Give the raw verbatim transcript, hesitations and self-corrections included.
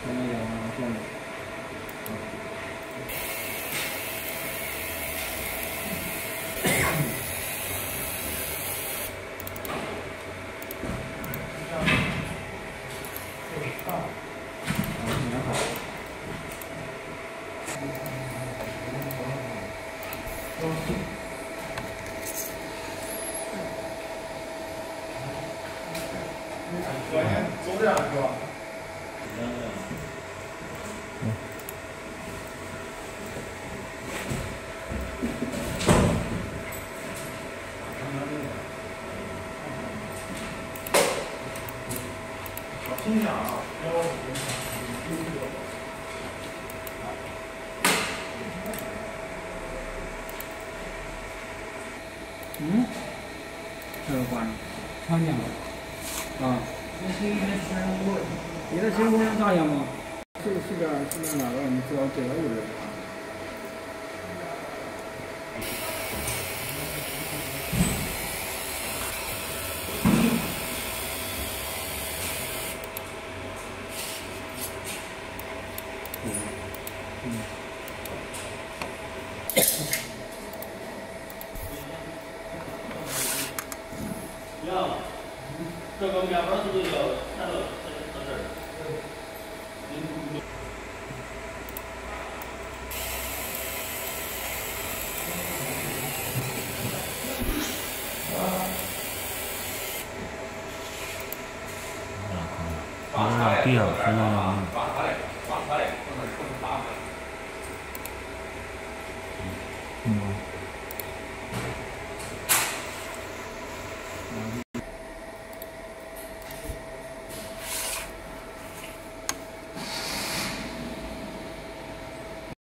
那个这样。 昨天昨天是吧？小心点啊！不要嗯？这个关看见了。啊。你的新工人咋样吗？是是点是点那个，你知道这个位置。嗯。嗯。 要，这个面包是不是要看到到这儿？ 放下来，放下来，放下来。